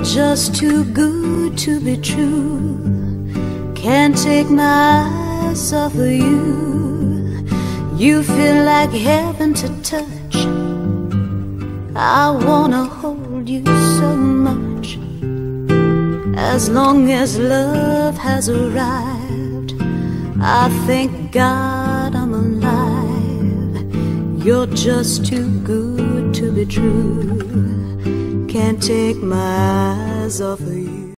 just too good to be true. Can't take my eyes off of you. You feel like heaven to touch. I wanna hold you so much. As long as love has arrived, I thank God I'm alive. You're just too good to be true. Can't take my eyes off of you.